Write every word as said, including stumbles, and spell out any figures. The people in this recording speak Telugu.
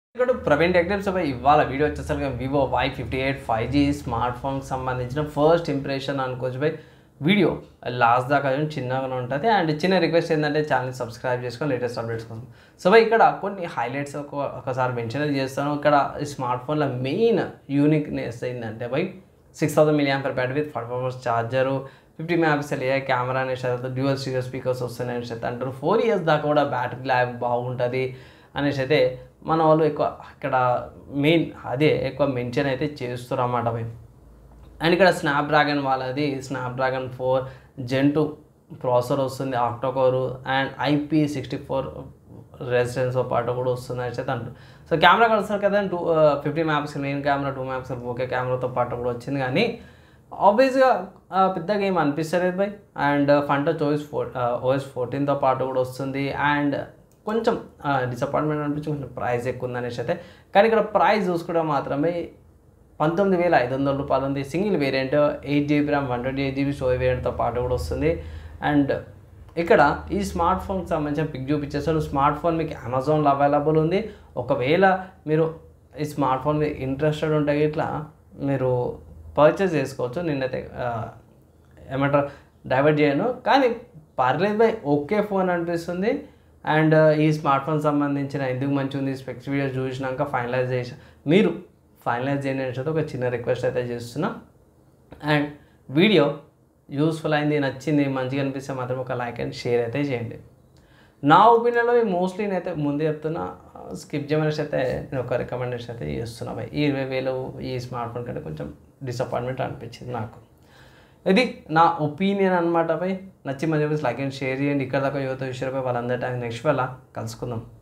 ఇక్కడ ప్రవీణ్ టెక్నిక్స్ పై ఇవాళ వీడియో వచ్చేసరికి Vivo Y fifty eight five G smart ఫోన్కి సంబంధించిన ఫస్ట్ ఇంప్రెషన్ అనుకోవచ్చు బై వీడియో లాస్ట్ దాకా చిన్నగానే ఉంటుంది. అండ్ చిన్న రిక్వెస్ట్ ఏంటంటే ఛానల్ సబ్స్క్రైబ్ చేసుకొని లేటెస్ట్ అప్డేట్స్ కోసం. సో బై ఇక్కడ కొన్ని హైలైట్స్ ఒకసారి మెన్షన్ చేస్తాను. ఇక్కడ ఈ స్మార్ట్ ఫోన్లో మెయిన్ యూనిక్నెస్ ఏంటంటే by six thousand million per battery with forty hours charger, fifty megapixel ఏ కెమెరా అనేసి అయితే డ్యూయల్ స్టీరియో స్పీకర్స్ వస్తున్నాయి అనేసి అయితే అంటారు. ఫోర్ ఇయర్స్ దాకా కూడా బ్యాటరీ లైఫ్ బాగుంటుంది అనేసి అయితే మన వాళ్ళు ఎక్కువ ఇక్కడ మెయిన్ అదే ఎక్కువ మెన్షన్ అయితే చేస్తారు అన్నమాట అవి. అండ్ ఇక్కడ స్నాప్డ్రాగన్ వాళ్ళది Snapdragon four gen two processor వస్తుంది, octa core and IP sixty four రెసిడెన్స్తో పాటు కూడా వస్తుంది అనేసి అయితే అంటారు. సో కెమెరా కూడా వస్తారు కదా, two fifty megapixel main camera, two megapixel okay కెమెరాతో పాటు కూడా వచ్చింది. కానీ ఆబ్వియస్గా పెద్దగా ఏం అనిపిస్తలేదు బై. And Funtouch OS four OS ఫోర్టీన్తో పాటు కూడా వస్తుంది. అండ్ కొంచెం డిసప్పాయింట్మెంట్ అనిపించి కొంచెం ప్రైస్ ఎక్కువ ఉంది అనేసి అయితే. కానీ ఇక్కడ ప్రైస్ చూసుకుంటే మాత్రమే పంతొమ్మిది వేల ఐదు వందల రూపాయలు ఉంది. Single variant eight GB RAM one twenty eight GB storage వేరియంట్తో పాటు కూడా వస్తుంది. అండ్ ఇక్కడ ఈ స్మార్ట్ ఫోన్కి సంబంధించిన పిక్ చూపించేస్తాను. స్మార్ట్ ఫోన్ మీకు అమెజాన్లో అవైలబుల్ ఉంది. ఒకవేళ మీరు ఈ స్మార్ట్ ఫోన్ మీద ఇంట్రెస్టెడ్ ఉంటే ఇట్లా మీరు పర్చేస్ చేసుకోవచ్చు. నిన్నైతే ఏమంటారు డైవర్ట్ చేయను, కానీ పర్లేదు బై ఓకే ఫోన్ అనిపిస్తుంది. అండ్ ఈ స్మార్ట్ ఫోన్ సంబంధించిన ఎందుకు మంచి ఉంది స్పెక్స్ వీడియో చూసినాక ఫైనలైజ్ చేసి మీరు ఫైనలైజ్ చేయని అయితే ఒక చిన్న రిక్వెస్ట్ అయితే చేస్తున్నా. అండ్ వీడియో యూస్ఫుల్ అయింది, నచ్చింది, మంచిగా అనిపిస్తే మాత్రం ఒక లైక్ అండ్ షేర్ అయితే చేయండి. నా ఒపీనియన్లో మోస్ట్లీ నేనైతే ముందే చెప్తున్నా, స్కిప్ చేయమనేసి అయితే నేను ఒక రికమెండేషన్ అయితే చేస్తున్నా బై. ఈ ఇరవై వేలు ఈ స్మార్ట్ ఫోన్ కంటే కొంచెం డిసప్పాయింట్మెంట్ అనిపించింది నాకు. ఇది నా ఒపీనియన్ అనమాట బై. నచ్చి మంచి లైక్ అండ్ షేర్ చేయండి. ఇక్కడ దాకా యువత విషయంపై వాళ్ళందరి టైం నెక్స్ట్ వేళ కలుసుకుందాం.